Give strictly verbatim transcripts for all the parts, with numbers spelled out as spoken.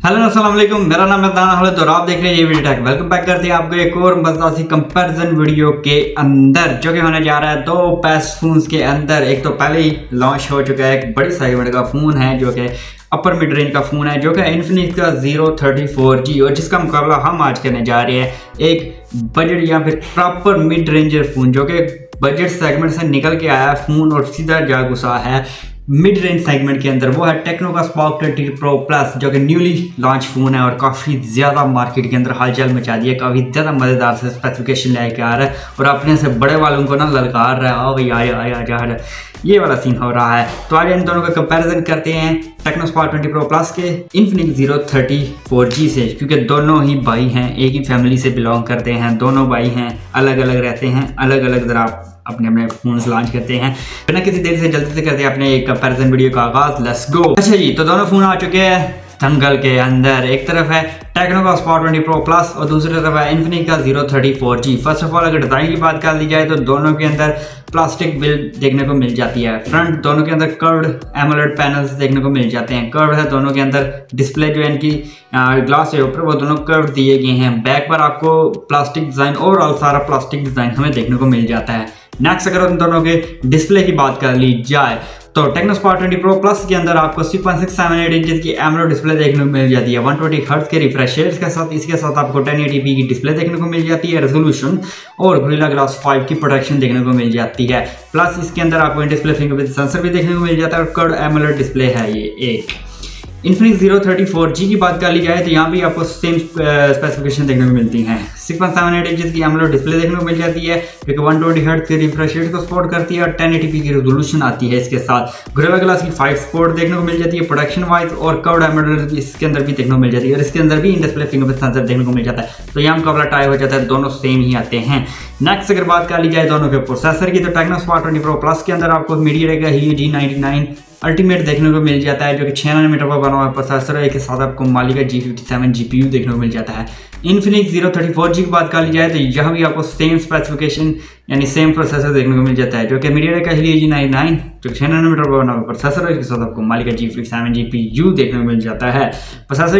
Hello अस्सलाम वालेकुम, मेरा नाम है दाना हले और आप देख रहे हैं ये वीडियो टैक। वेलकम बैक करते हैं आपको एक और मज़ेदार सी कंपैरिजन वीडियो के अंदर, जो कि होने जा रहा है दो बेस्ट फोन्स के अंदर। एक तो पहले ही लॉन्च हो चुका है, एक बड़ी सेगमेंट का फ़ोन है जो कि अपर मिड रेंज का फ़ोन है, जो कि इन्फिनिक्स का ज़ीरो थर्टी फोर जी, और जिसका मुकाबला हम आज करने जा रहे हैं एक बजट या फिर प्रॉपर मिड रेंजर फ़ोन, जो कि बजट सेगमेंट से निकल के आया फ़ोन और सीधा जा घुसा है मिड रेंज सेगमेंट के अंदर। वो है टेक्नो का स्पार्क ट्वेंटी प्रो प्लस, जो कि न्यूली लॉन्च फ़ोन है और काफ़ी ज़्यादा मार्केट के अंदर हलचल मचा दी है। काफ़ी ज़्यादा मज़ेदार से स्पेसिफिकेशन लेके आ रहा है और अपने से बड़े वालों को ना ललकार रहा है, आओ भाई आया आया जा रहा है, ये वाला सीन हो रहा है। तो आज इन दोनों का कंपैरिजन करते हैं Tecno Spark twenty Pro Plus के Infinix Zero thirty four G से, क्योंकि दोनों ही भाई हैं, एक ही फैमिली से बिलोंग करते हैं। दोनों भाई हैं, अलग अलग रहते हैं, अलग अलग तरह अपने अपने फोन्स लॉन्च करते हैं। बिना किसी देर से जल्दी से करते हैं अपने एक कंपैरिजन वीडियो का आगाज। Let's go. अच्छा जी, तो दोनों फोन आ चुके हैं दंगल के अंदर। एक तरफ है टेक्नो का स्पार्क ट्वेंटी प्रो प्लस और दूसरी तरफ है इन्फिनिक्स का Zero thirty four G. First of all अगर डिज़ाइन की बात कर ली जाए तो दोनों के अंदर प्लास्टिक बिल्ड देखने को मिल जाती है। फ्रंट दोनों के अंदर कर्व्ड एमोलेड पैनल्स देखने को मिल जाते हैं। कर्व्ड है दोनों के अंदर, डिस्प्ले जो है इनकी ग्लास के ऊपर वो दोनों कर्व दिए गए हैं। बैक पर आपको प्लास्टिक डिज़ाइन, ओवरऑल सारा प्लास्टिक डिज़ाइन हमें देखने को मिल जाता है। नेक्स्ट अगर उन दोनों के डिस्प्ले की बात कर ली जाए तो Tecno Spark twenty Pro Plus के अंदर आपको six point six seven eight inch की एमोलेड डिस्प्ले देखने को मिल जाती है वन ट्वेंटी हर्ट्ज के रिफ्रेश रेट के साथ। इसके साथ आपको टेन एटी पी की डिस्प्ले देखने को मिल जाती है, रेजोल्यूशन और गोरिल्ला ग्लास फाइव की प्रोटेक्शन देखने को मिल जाती है। प्लस इसके अंदर आपको इन डिस्प्ले फिंगरप्रिंट सेंसर भी देखने को मिल जाता है और कर्व्ड एमोलेड डिस्प्ले है ये एक। Infinix Zero thirty four G की बात कर ली जाए तो यहाँ भी आपको सेम स्पेसिफिकेशन देखने को मिलती हैं। Six point seven eight inch की एमोलेड डिस्प्ले देखने को मिल जाती है, जो कि वन ट्वेंटी हर्ट्ज के रिफ्रेश रेट को सपोर्ट करती है और टेन एटी पी की रेजोल्यूशन आती है। इसके साथ गोरिल्ला ग्लास की फाइव सपोर्ट देखने को मिल जाती है प्रोडक्शन वाइज, और कर्व्ड एमोलेड इसके अंदर भी देखने को मिल जाती है और इसके अंदर भी इन डिस्प्ले फिंगरप्रिंट सेंसर देखने को मिल जाता है। तो यहाँ मुकाबला टाई हो जाता है, दोनों सेम ही आते हैं। नेक्स्ट अगर बात कर ली जाए दोनों के प्रोसेसर की तो Tecno Spark twenty Pro Plus के अंदर आपको मीडियाटेक का Helio G ninety nine Ultimate देखने को मिल जाता है, जो कि छः नैनोमीटर पर बना हुआ प्रोसेसर है। इसके साथ आपको माली का G fifty seven G P U देखने को मिल जाता है। Infinix Zero thirty four G की बात कर ली जाए तो यहाँ भी आपको सेम स्पेसिफिकेशन यानी सेम प्रोसेसर देखने को मिल जाता है, जो कि मीडियाटेक का हीलियो जी नाइंटी नाइन जो छः नैनोमीटर पर बना हुआ प्रोसेसर है। इसके साथ आपको माली का G fifty seven G P U देखने को मिल जाता है। प्रोसेसर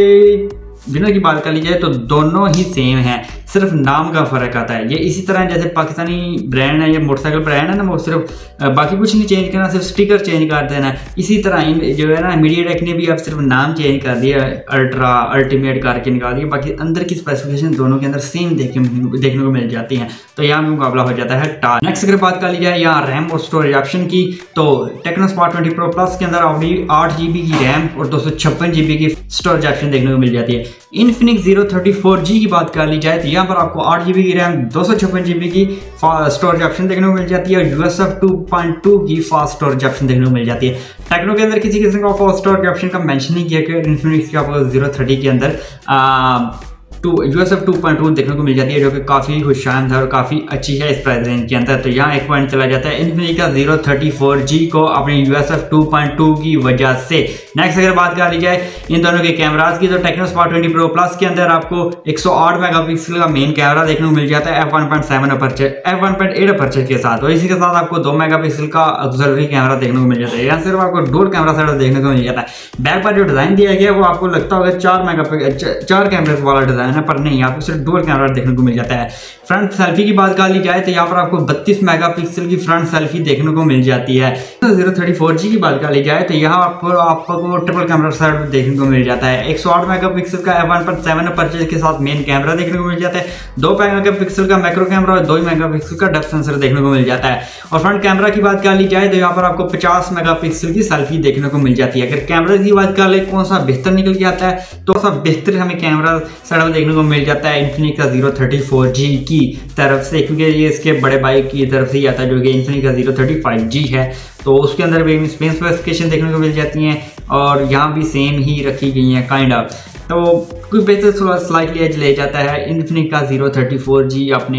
के बिना की बात कर ली जाए तो दोनों ही सेम है, सिर्फ नाम का फ़र्क आता है। ये इसी तरह जैसे पाकिस्तानी ब्रांड है या मोटरसाइकिल ब्रांड है ना, वो सिर्फ बाकी कुछ नहीं चेंज करना, सिर्फ स्टिकर चेंज कर देना। इसी तरह इन जो है ना मीडियाटेक ने भी अब सिर्फ नाम चेंज कर दिया, अल्ट्रा अल्टीमेट करके निकाल दिया, बाकी अंदर की स्पेसिफिकेशन दोनों के अंदर सेम देखने देखने को मिल जाती हैं। तो यहाँ भी मुकाबला हो जाता है टार। नेक्स्ट अगर बात कर ली जाए यहाँ रैम और स्टोरेज ऑप्शन की तो Tecno Spark twenty Pro Plus के अंदर आपकी आठ जी बी की रैम और दो सौ छप्पन जी बी की स्टोरेज ऑप्शन देखने को मिल जाती है। Infinix Zero thirty four G की बात कर ली जाए तो यहाँ पर आपको आठ जी बी की रैम, दो सौ छप्पन जी बी की स्टोरेज ऑप्शन देखने को मिल जाती है और U F S two point two की फास्ट स्टोरेज ऑप्शन देखने को मिल जाती है। टेक्नो के अंदर किसी किस्म का फास्ट स्टोरेज ऑप्शन का मेंशन नहीं किया कि इन्फिनिक्स के आपको ज़ीरो थर्टी के अंदर आ, टू U F S two point two देखने को मिल जाती है, जो कि काफ़ी खुशामद है और काफ़ी अच्छी है इस प्राइस रेंज के अंदर। तो यहाँ एक पॉइंट चला जाता है इन्फिनिक्स का ज़ीरो थर्टी फोर जी को अपने U F S two point two की वजह से। नेक्स्ट अगर बात कर ली जाए इन दोनों के कैमराज की तो Tecno Spark twenty Pro Plus के अंदर आपको एक सौ आठ मेगापिक्सल का मेन कैमरा देखने को मिल जाता है f one point seven aperture f one point eight aperture के साथ, और इसी के साथ आपको दो मेगापिक्सल का ऑक्सिलरी कैमरा देखने को मिल जाता है। यहाँ सिर्फ आपको डुअल कैमरा सेटअप देखने को मिल जाता है। बैक पर जो डिज़ाइन दिया गया है वो आपको लगता होगा चार मेगापिक्सल चार कैमरे वाला डिज़ाइन है, पर नहीं, आपको सिर्फ डुअल कैमरा देखने को मिल जाता है। फ्रंट सेल्फी की बात कर ली जाए तो यहाँ पर आपको बत्तीस मेगापिक्सल की फ्रंट सेल्फी देखने को मिल जाती है। तो ज़ीरो थर्टी फोर जी की बात कर ली जाए तो यहाँ आपको आपको ट्रिपल कैमरा सेटअप देखने को मिल जाता है। एक सौ आठ मेगापिक्सल का f one point seven aperture के साथ मेन कैमरा देखने को मिल जाता है, दो मेगापिक्सल का मैक्रो कैमरा और दो मेगापिक्सल का डेप्थ सेंसर देखने को मिल जाता है। और फ्रंट कैमरा की बात कर ली जाए तो यहाँ पर आपको पचास मेगापिक्सल की सेल्फी देखने को मिल जाती है। अगर कैमरा की बात कर ले कौन सा बेहतर निकल के आता है तो सा बेहतर हमें कैमरा सेटअप देखने को मिल जाता है इन्फिनिक्स का ज़ीरो थर्टी फोर जी की तरफ से, क्योंकि ये इसके बड़े भाई की तरफ से ही आता है जो कि इन्फिनिक्स का ज़ीरो थर्टी फाइव जी है। तो उसके अंदर भी सेम स्पेसिफिकेशन देखने को मिल जाती हैं और यहाँ भी सेम ही रखी गई हैं काइंड ऑफ। तो कोई बेहतर स्लाइटली एज ले जाता है इन्फिनिक्स का ज़ीरो थर्टी फोर जी अपने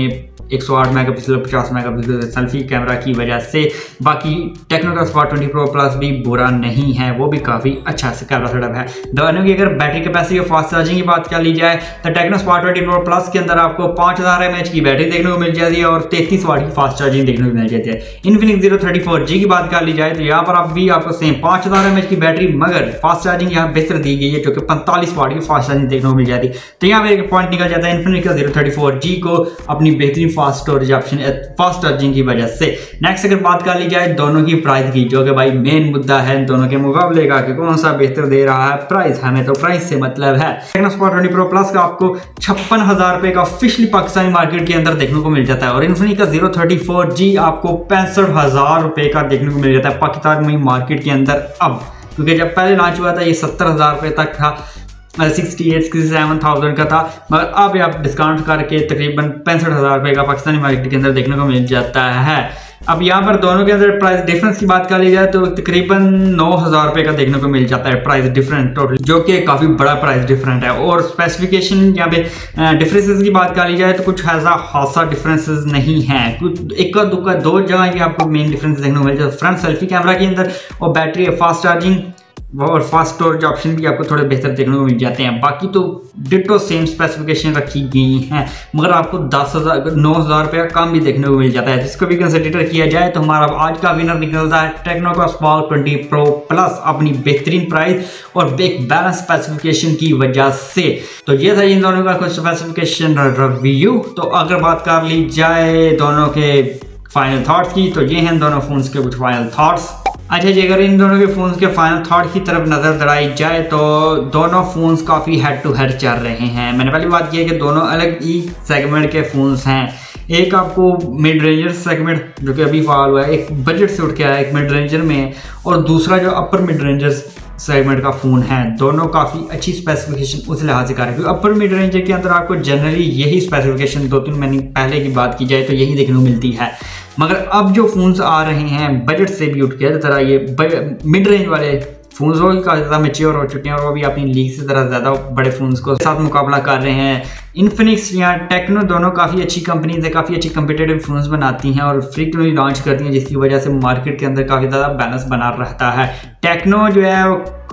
एक सौ आठ मेगापिक्सल पचास मेगापिक्सल सेल्फी कैमरा की वजह से। बाकी टेक्नो का स्पॉट ट्वेंटी प्रो प्लस भी बुरा नहीं है, वो भी काफ़ी अच्छा से कैमरा सेटअप है। दोनों की अगर बैटरी कैपेसिटी और फास्ट चार्जिंग की बात कर ली जाए तो Tecno Spark twenty Pro Plus के अंदर आपको पाँच हज़ार एम एच की बैटरी देखने को मिल जाती है और तैंतीस वाट की फास्ट चार्जिंग देखने को मिल जाती है। Infinix Zero thirty four G की बात कर ली जाए तो यहाँ पर आप भी आपको सेम पाँच हज़ार एम एच की बैटरी, मगर फास्ट चार्जिंग यहाँ बेहतर दी गई है जो कि पैंतालीस वाट की फास्ट चार्जिंग देखने को मिल जाती है। तो यहाँ पर एक पॉइंट निकल जाता है Infinix Zero thirty four G को अपनी बेहतरीन fast storage option fast charging की वजह से। नेक्स्ट अगर बात कर ली जाए दोनों की प्राइस की, जो कि भाई मेन मुद्दा है दोनों के मुकाबले का कि कौन सा बेहतर दे रहा है प्राइस, हमें तो प्राइस से मतलब है। Tecno Spark twenty Pro Plus का आपको छप्पन हजार रुपए का ऑफिशियली पाकिस्तानी मार्केट के अंदर देखने को मिल जाता है और इन्फिनिक्स का ज़ीरो थर्टी फोर जी आपको पैंसठ हजार रुपए का देखने को मिल जाता है पाकिस्तानी मार्केट के अंदर अब, क्योंकि जब पहले लॉन्च हुआ था ये सत्तर हजार रुपए तक था, sixty eight sixty seven thousand का था, मगर अब आप डिस्काउंट करके तकरीबन पैंसठ हज़ार रुपये का पाकिस्तानी मार्केट के अंदर देखने को मिल जाता है। अब यहाँ पर दोनों के अंदर प्राइस डिफरेंस की बात कर ली जाए तो तकरीबन नौ हज़ार रुपये का देखने को मिल जाता है प्राइस डिफरेंस टोटल, जो कि काफ़ी बड़ा प्राइस डिफरेंट है। और स्पेसिफिकेशन यहाँ पे डिफरेंसेस की बात कर ली जाए तो कुछ ऐसा खासा डिफरेंसेस नहीं है, कुछ इक्का दुक्का दो जगह की आपको मेन डिफरेंस देखने को मिल जाता है, फ्रंट सेल्फी कैमरा के अंदर और बैटरी फास्ट चार्जिंग और फास्ट स्टोरेज ऑप्शन भी आपको थोड़े बेहतर देखने को मिल जाते हैं। बाकी तो डिटो सेम स्पेसिफिकेशन रखी गई हैं, मगर आपको दस हज़ार नौ हज़ार रुपये कम भी देखने को मिल जाता है। जिसको भी कंसिडर किया जाए तो हमारा आज का विनर निकलता है टेक्नो का स्पॉट ट्वेंटी प्रो प्लस अपनी बेहतरीन प्राइस और एक बैलेंस स्पेसिफिकेशन की वजह से। तो ये था इन दोनों का कुछ स्पेसिफिकेशन रिव्यू। तो अगर बात कर ली जाए दोनों के फाइनल थॉट्स की तो ये हैं दोनों फोन्स के कुछ फाइनल थॉट्स। अच्छा जी, अगर इन दोनों के फ़ोन्स के फाइनल थॉट की तरफ नज़र दौड़ाई जाए तो दोनों फ़ोन्स काफ़ी हेड टू हेड चल रहे हैं। मैंने पहली बात की है कि दोनों अलग ही सेगमेंट के फ़ोन्स हैं। एक आपको मिड रेंजर सेगमेंट जो कि अभी फाल हुआ है, एक बजट से उठ के आया, एक मिड रेंजर में है, और दूसरा जो अपर मिड रेंजर सेगमेंट का फ़ोन है। दोनों काफ़ी अच्छी स्पेसिफिकेशन उस लिहाज से कर रहे हैं, अपर मिड रेंजर के अंदर आपको जनरली यही स्पेसिफिकेशन दो तीन महीने पहले की बात की जाए तो यही देखने को मिलती है, मगर अब जो फ़ोन्स आ रहे हैं बजट से भी उठ के तरह ये मिड रेंज वाले फ़ोन्स वो भी काफ़ी ज़्यादा मेच्योर हो चुके हैं और वो भी अपनी लीग से ज़रा ज़्यादा बड़े फ़ोन्स को साथ मुकाबला कर रहे हैं। इन्फिनिक्स या टेक्नो दोनों काफ़ी अच्छी कंपनीज है, काफ़ी अच्छी कम्पिटेटिव फ़ोन्स बनाती हैं और फ्रीक्वेंटली लॉन्च करती हैं, जिसकी वजह से मार्केट के अंदर काफ़ी ज़्यादा बैलेंस बना रहता है। टेक्नो जो है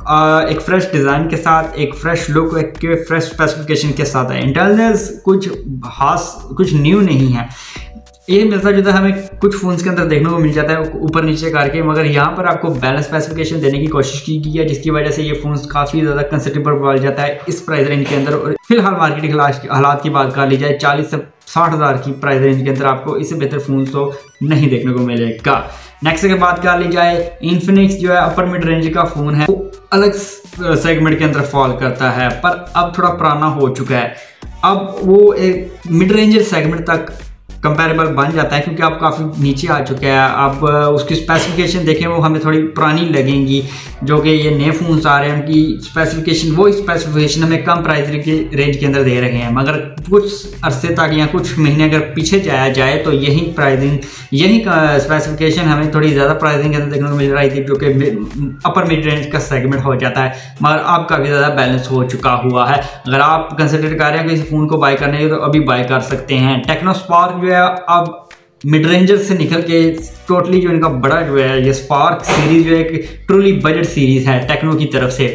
एक फ्रेश डिज़ाइन के साथ, एक फ्रेश लुक, एक फ्रेश स्पेसिफिकेशन के साथ है। इंटेलिजेंस कुछ खास कुछ न्यू नहीं है, ये मिलता जुलता हमें कुछ फ़ोन्स के अंदर देखने को मिल जाता है ऊपर नीचे करके, मगर यहाँ पर आपको बैलेंस स्पेसिफिकेशन देने की कोशिश की गई है, जिसकी वजह से ये फ़ोन्स काफ़ी ज़्यादा कंसिडरेबल बढ़ जाता है इस प्राइस रेंज के अंदर। और फिलहाल मार्केट के हालात की बात कर ली जाए चालीस से साठ हज़ार की प्राइस रेंज के अंदर आपको इससे बेहतर फ़ोन तो नहीं देखने को मिलेगा। नेक्स्ट अगर बात कर ली जाए, इन्फिनिक्स जो है अपर मिड रेंज का फ़ोन है, वो अलग सेगमेंट के अंदर फॉल करता है, पर अब थोड़ा पुराना हो चुका है। अब वो एक मिड रेंजर सेगमेंट तक कंपेरेबल बन जाता है क्योंकि आप काफ़ी नीचे आ चुके हैं। आप उसकी स्पेसिफिकेशन देखें वो हमें थोड़ी पुरानी लगेंगी, जो कि ये नए फ़ोन्स आ रहे हैं उनकी स्पेसिफिकेशन वो स्पेसिफिकेशन हमें कम प्राइस के रेंज के अंदर दे रहे हैं, मगर कुछ अरसे तक या कुछ महीने अगर पीछे जाया जाए तो यही प्राइसिंग यही स्पेसिफिकेशन हमें थोड़ी ज़्यादा प्राइसिंग के अंदर देखने को मिल रही थी, जो कि अपर मिड रेंज का सेगमेंट हो जाता है, मगर अब काफ़ी ज़्यादा बैलेंस हो चुका हुआ है। अगर आप कंसिडर कर रहे हैं कि इस फ़ोन को बाय करने के तो अभी बाय कर सकते हैं। टेक्नो स्पार्क जो है अब मिड रेंजर से निकल के टोटली जो इनका बड़ा जो है ये स्पार्क सीरीज जो है एक ट्रूली बजट सीरीज है टेक्नो की तरफ से।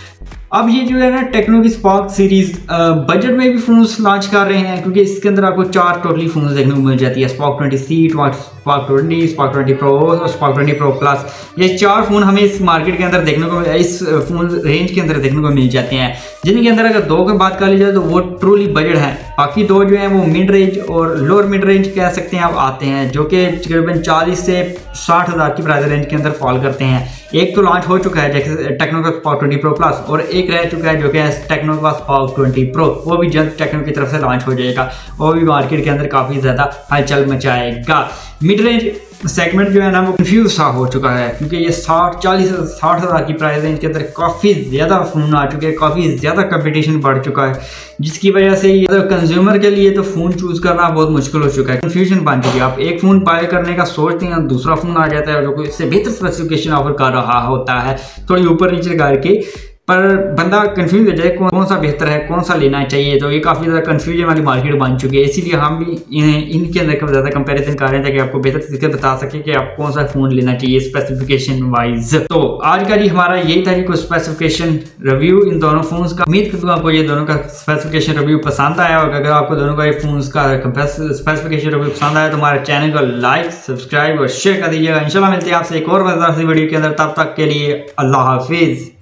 अब ये जो है ना टेक्नो की स्पार्क सीरीज बजट में भी फोन्स लॉन्च कर रहे हैं, क्योंकि इसके अंदर आपको चार टोटली फोन्स देखने को मिल जाती है, Spark twenty C, Spark twenty, Spark twenty Pro और स्पार्क ट्वेंटी प्रो प्लस। ये चार फोन हमें इस मार्केट के अंदर देखने को इस फोन रेंज के अंदर देखने को मिल जाते हैं, जिनके अंदर अगर दो की बात कर ली जाए तो वो ट्रूली बजट है, बाकी दो जो है वो मिड रेंज और लोअर मिड रेंज कह सकते हैं आप आते हैं, जो कि तकरीबन चालीस से साठ हज़ार की प्राइस रेंज के अंदर फॉल करते हैं। एक तो लॉन्च हो चुका है जैसे टेक्नो का स्पार्क ट्वेंटी प्रो प्लस, और एक रह चुका है जो कि टेक्नो का स्पार्क ट्वेंटी प्रो, वो भी जल्द टेक्नो की तरफ से लॉन्च हो जाएगा, वो भी मार्केट के अंदर काफ़ी ज़्यादा हलचल मचाएगा। मिड रेंज सेगमेंट जो है ना वो कंफ्यूज सा हो चुका है, क्योंकि ये साठ चालीस साठ हज़ार की प्राइस रेंज के अंदर काफ़ी ज़्यादा फ़ोन आ चुके हैं, काफ़ी ज़्यादा कंपटीशन बढ़ चुका है, जिसकी वजह से ये तो कंज्यूमर के लिए तो फ़ोन चूज़ करना बहुत मुश्किल हो चुका है, कन्फ्यूजन बन चुकी है। आप एक फ़ोन बाय करने का सोचते हैं, दूसरा फ़ोन आ जाता है जो कि इससे बेहतर स्पेसिफिकेशन ऑफर कर रहा होता है, थोड़ी ऊपर नीचे करके पर बंदा कंफ्यूज हो जाए कौन, कौन सा बेहतर है, कौन सा लेना चाहिए। तो ये काफ़ी ज़्यादा कंफ्यूजन वाली मार्केट बन चुकी है, इसीलिए हम भी इनके अंदर ज़्यादा कंपैरिजन कर रहे हैं ताकि आपको बेहतर तरीके बता सके कि आप कौन सा फ़ोन लेना चाहिए स्पेसिफिकेशन वाइज। तो आज का जी हमारा यही था कि स्पेसिफिकेशन रिव्यू इन दोनों फोन्स का। उम्मीद करता हूँ आपको ये दोनों का स्पेसिफिकेशन रिव्यू पसंद आया होगा। अगर आपको दोनों का ये फोन्स का स्पेसिफिकेशन रिव्यू पसंद आया तो हमारे चैनल को लाइक, सब्सक्राइब और शेयर कर दीजिएगा। इंशाल्लाह मिलते हैं आपसे एक और मजेदार सी वीडियो के अंदर, तब तक के लिए अल्लाह हाफिज।